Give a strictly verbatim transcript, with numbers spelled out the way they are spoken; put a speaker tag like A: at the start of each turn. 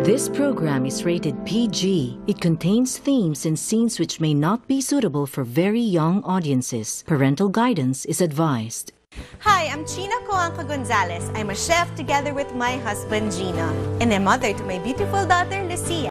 A: This program is rated P G. It contains themes and scenes which may not be suitable for very young audiences. Parental guidance is advised.
B: Hi, I'm China Coanca Gonzalez. I'm a chef together with my husband, Gina, and a mother to my beautiful daughter, Lucia.